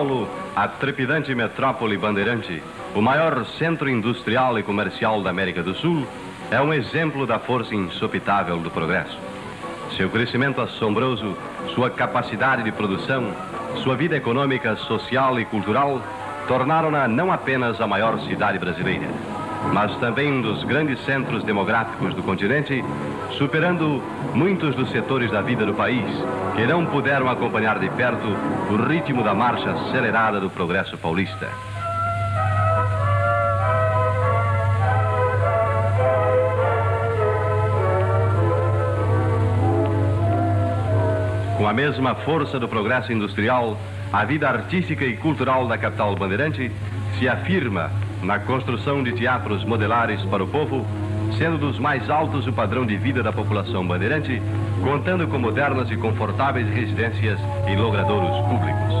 Paulo, a trepidante metrópole bandeirante, o maior centro industrial e comercial da América do Sul, é um exemplo da força insopitável do progresso. Seu crescimento assombroso, sua capacidade de produção, sua vida econômica, social e cultural tornaram-na não apenas a maior cidade brasileira, mas também um dos grandes centros demográficos do continente, superando muitos dos setores da vida do país que não puderam acompanhar de perto o ritmo da marcha acelerada do progresso paulista. Com a mesma força do progresso industrial, a vida artística e cultural da capital bandeirante se afirma na construção de teatros modelares para o povo, sendo dos mais altos o padrão de vida da população bandeirante, contando com modernas e confortáveis residências e logradouros públicos.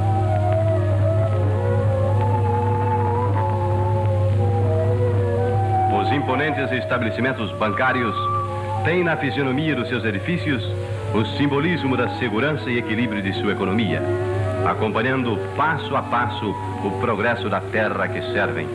Os imponentes estabelecimentos bancários têm na fisionomia dos seus edifícios o simbolismo da segurança e equilíbrio de sua economia, acompanhando passo a passo o progresso da terra que servem.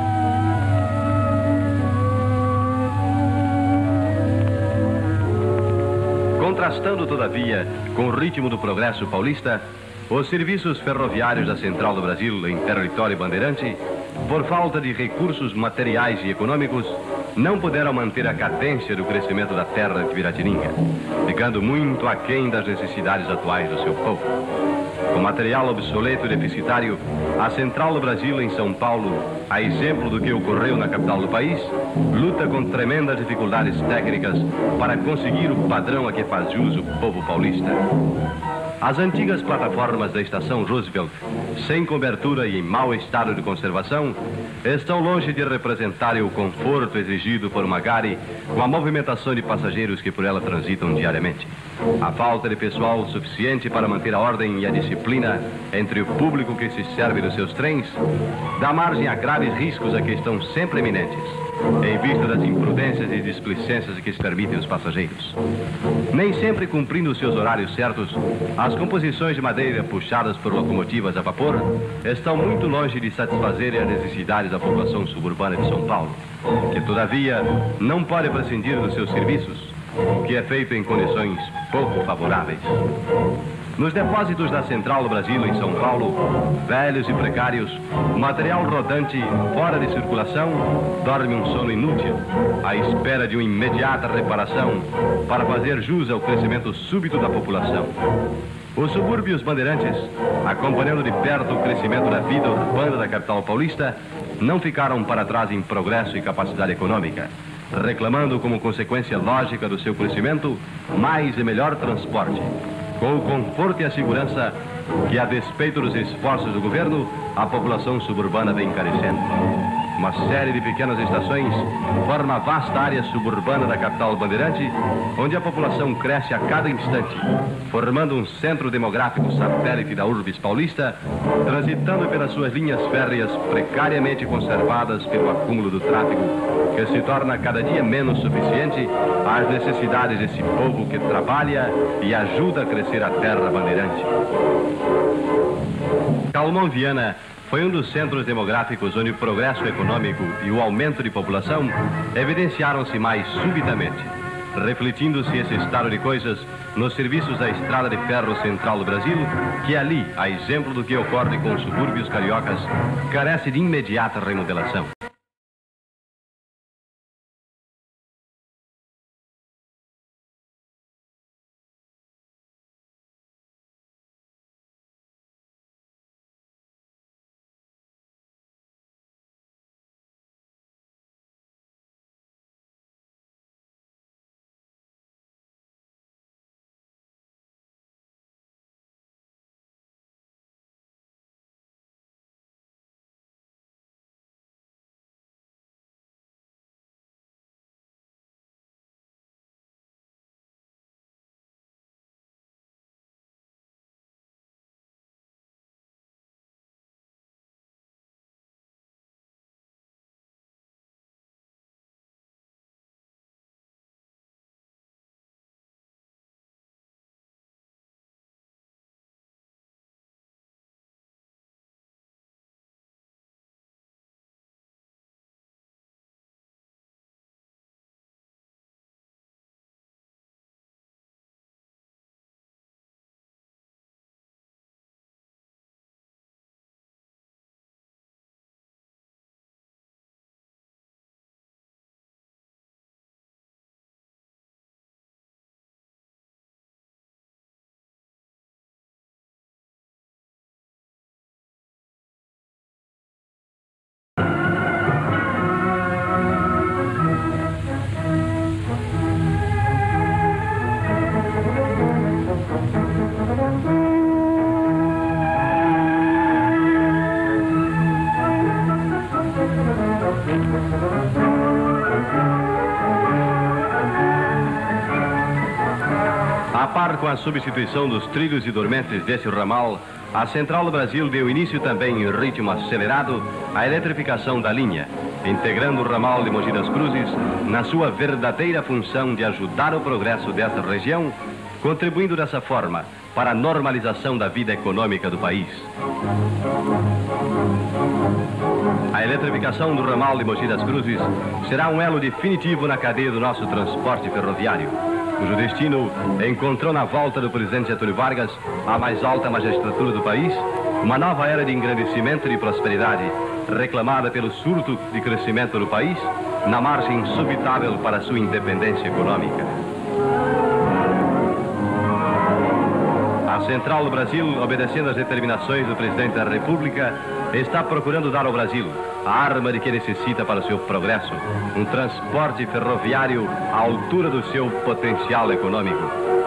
Contrastando, todavia, com o ritmo do progresso paulista, os serviços ferroviários da Central do Brasil em território bandeirante, por falta de recursos materiais e econômicos, não puderam manter a cadência do crescimento da terra de Piratininga, ficando muito aquém das necessidades atuais do seu povo. Com material obsoleto e deficitário, a Central do Brasil em São Paulo, a exemplo do que ocorreu na capital do país, luta com tremendas dificuldades técnicas para conseguir o padrão a que faz jus o povo paulista. As antigas plataformas da estação Roosevelt, sem cobertura e em mau estado de conservação, estão longe de representarem o conforto exigido por uma gare com a movimentação de passageiros que por ela transitam diariamente. A falta de pessoal suficiente para manter a ordem e a disciplina entre o público que se serve dos seus trens dá margem a graves riscos a que estão sempre iminentes, em vista das imprudências e displicências que se permitem os passageiros. Nem sempre cumprindo os seus horários certos, as composições de madeira puxadas por locomotivas a vapor estão muito longe de satisfazerem as necessidades da população suburbana de São Paulo, que todavia não pode prescindir dos seus serviços, o que é feito em condições pouco favoráveis. Nos depósitos da Central do Brasil em São Paulo, velhos e precários, o material rodante fora de circulação dorme um sono inútil, à espera de uma imediata reparação para fazer jus ao crescimento súbito da população. Os subúrbios bandeirantes, acompanhando de perto o crescimento da vida urbana da capital paulista, não ficaram para trás em progresso e capacidade econômica, reclamando como consequência lógica do seu crescimento mais e melhor transporte, com o conforto e a segurança que, a despeito dos esforços do governo, a população suburbana vem carecendo. Uma série de pequenas estações forma a vasta área suburbana da capital bandeirante, onde a população cresce a cada instante, formando um centro demográfico satélite da urbis paulista, transitando pelas suas linhas férreas precariamente conservadas pelo acúmulo do tráfego, que se torna cada dia menos suficiente às necessidades desse povo que trabalha e ajuda a crescer a terra bandeirante. Calmon Viana foi um dos centros demográficos onde o progresso econômico e o aumento de população evidenciaram-se mais subitamente, refletindo-se esse estado de coisas nos serviços da Estrada de Ferro Central do Brasil, que ali, a exemplo do que ocorre com os subúrbios cariocas, carece de imediata remodelação. par com a substituição dos trilhos e dormentes desse ramal, a Central do Brasil deu início também em ritmo acelerado à eletrificação da linha, integrando o ramal de Mogi das Cruzes na sua verdadeira função de ajudar o progresso dessa região, contribuindo dessa forma para a normalização da vida econômica do país. A eletrificação do ramal de Mogi das Cruzes será um elo definitivo na cadeia do nosso transporte ferroviário, cujo destino encontrou na volta do presidente Getúlio Vargas a mais alta magistratura do país, uma nova era de engrandecimento e de prosperidade, reclamada pelo surto de crescimento do país, na margem insubitável para a sua independência econômica. A Central do Brasil, obedecendo às determinações do presidente da República, está procurando dar ao Brasil a arma de que necessita para o seu progresso, um transporte ferroviário à altura do seu potencial econômico.